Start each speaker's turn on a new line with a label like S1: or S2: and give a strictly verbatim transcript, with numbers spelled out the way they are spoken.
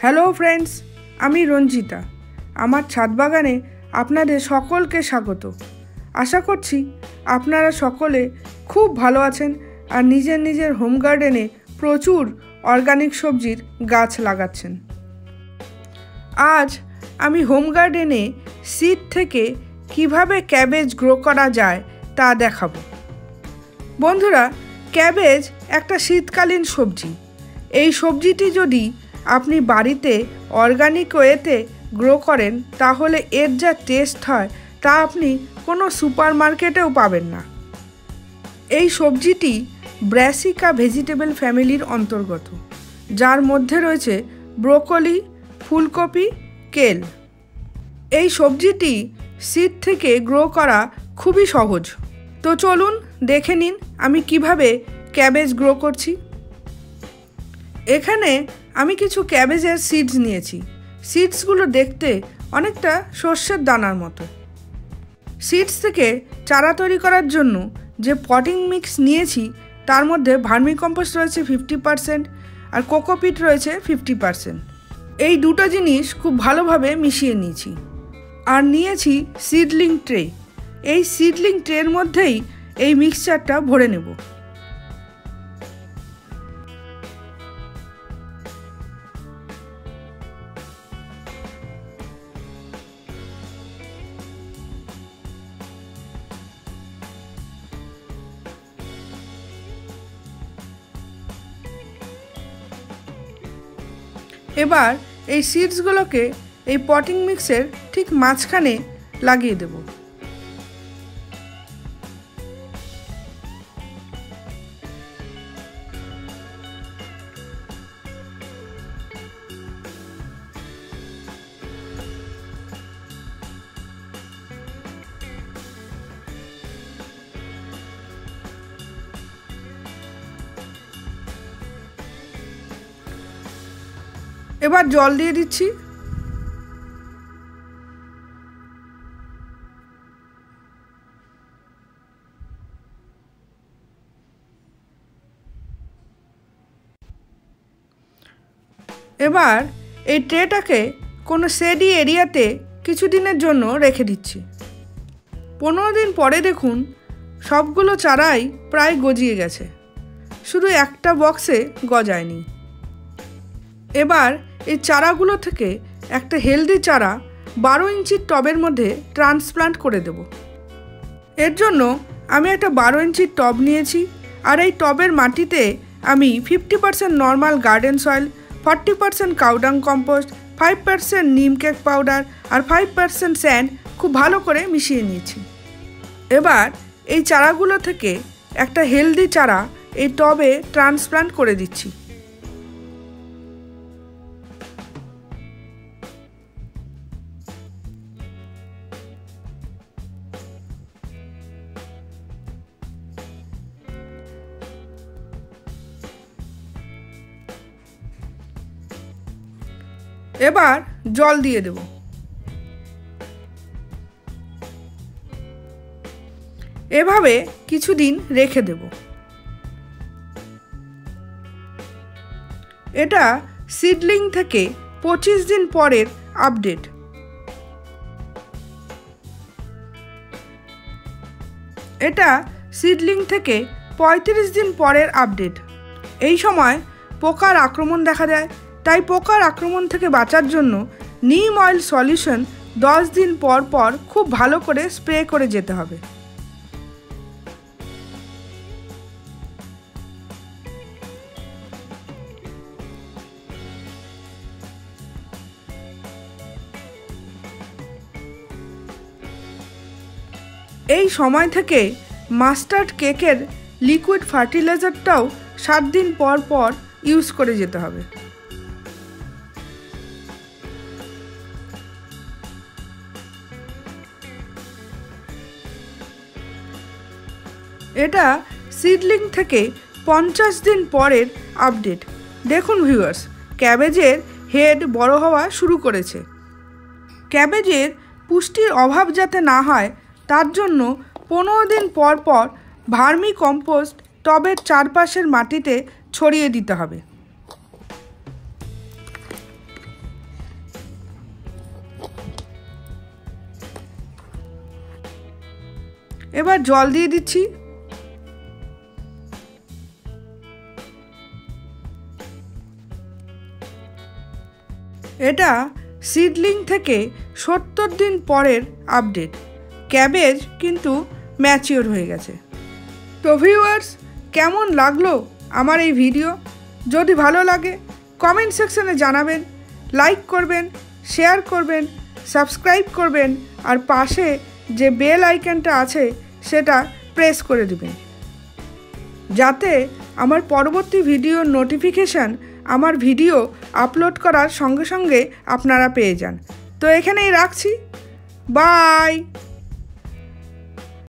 S1: Hello friends, আমি রঞ্জিতা। আমার ছাদ বাগানে আপনাদের সকলকে স্বাগত। আশা করছি আপনারা সকলে খুব ভালো আছেন আর নিজের নিজের হোম গার্ডেনে প্রচুর অর্গানিক সবজির গাছ লাগাচ্ছেন। আজ আমি হোম গার্ডেনে সিড থেকে কিভাবে ক্যাবেজ গ্রো করা যায় তা দেখাবো। বন্ধুরা, ক্যাবেজ একটা শীতকালীন সবজি। এই সবজিটি যদি আপনি বাড়িতে অর্গানিক ওয়েতে গ্রো করেন তাহলে এর যা টেস্ট হয় তা আপনি কোনো সুপার মার্কেটেও পাবেন না। এই সবজিটি ব্র্যাসিকা ভেজিটেবল ফ্যামিলির অন্তর্গত, যার মধ্যে রয়েছে ব্রোকলি, ফুলকপি, কেল। এই সবজিটি সিড থেকে গ্রো করা খুবই সহজ। তো চলুন দেখে নিন আমি কিভাবে ক্যাবেজ গ্রো করছি। এখানে আমি কিছু ক্যাবেজের সিডস নিয়েছি। সিডসগুলো দেখতে অনেকটা সর্ষের দানার মতো। সিডস থেকে চারা তৈরি করার জন্য যে পটিং মিক্স নিয়েছি তার মধ্যে ভার্মিকম্পোস্ট রয়েছে ফিফটি পারসেন্ট আর কোকোপিট রয়েছে ফিফটি পারসেন্ট। এই দুটো জিনিস খুব ভালোভাবে মিশিয়ে নিয়েছি। আর নিয়েছি সিডলিং ট্রে। এই সিডলিং ট্রের মধ্যেই এই মিক্সচারটা ভরে নেব। এবার এই সিডসগুলোকে এই পটিং মিক্সের ঠিক মাঝখানে লাগিয়ে দেব। এবার জল দিয়ে দিচ্ছি। এবার এই ট্রেটাকে কোনো শেডি এরিয়াতে কিছুদিনের জন্য রেখে দিচ্ছি। পনেরো দিন পরে দেখুন সবগুলো চারাই প্রায় গজিয়ে গেছে, শুধু একটা বক্সে গজায়নি। এবার এই চারাগুলো থেকে একটা হেলদি চারা বারো ইঞ্চির টবের মধ্যে ট্রান্সপ্লান্ট করে দেব। এর জন্য আমি একটা বারো ইঞ্চির টব নিয়েছি আর এই টবের মাটিতে আমি fifty percent normal garden soil, forty percent cow dung compost, five percent neem cake powder আর ফাইভ পারসেন্ট স্যান্ড খুব ভালো করে মিশিয়ে নিয়েছি। এবার এই চারাগুলো থেকে একটা হেলদি চারা এই টবে ট্রান্সপ্লান্ট করে দিচ্ছি। এবার জল দিয়ে দেব। এভাবে কিছুদিন রেখে দেব। এটা সিডলিং থেকে পঁচিশ দিন পরের আপডেট। এটা সিডলিং থেকে পঁয়ত্রিশ দিন পরের আপডেট। এই সময় পোকার আক্রমণ দেখা যায়, তাই পোকার আক্রমণ থেকে বাঁচার জন্য নিম অয়েল সলিউশন দশ দিন পর পর খুব ভালো করে স্প্রে করে যেতে হবে। এই সময় থেকে মাস্টার্ড কেকের লিকুইড ফার্টিলাইজারটাও সাত দিন পর পর ইউজ করে যেতে হবে। এটা সিডলিং থেকে পঞ্চাশ দিন পরের আপডেট। দেখুন ভিউয়ার্স, ক্যাবেজের হেড বড় হওয়া শুরু করেছে। ক্যাবেজের পুষ্টির অভাব যাতে না হয় তার জন্য পনেরো দিন পর পর ভার্মি কম্পোস্ট টবের চারপাশের মাটিতে ছড়িয়ে দিতে হবে। এবার জল দিয়ে দিচ্ছি। এটা সিডলিং থেকে সত্তর দিন পরের আপডেট। ক্যাবেজ কিন্তু ম্যাচিওর হয়ে গেছে। তো ভিউয়ার্স, কেমন লাগলো আমার এই ভিডিও? যদি ভালো লাগে কমেন্ট সেকশনে জানাবেন, লাইক করবেন, শেয়ার করবেন, সাবস্ক্রাইব করবেন, আর পাশে যে বেল আইকনটা আছে সেটা প্রেস করে দিবেন, যাতে আমার পরবর্তী ভিডিওর নোটিফিকেশান আমার ভিডিও আপলোড করার সঙ্গে সঙ্গে আপনারা পেয়ে যান। তো এখানেই রাখছি, বাই।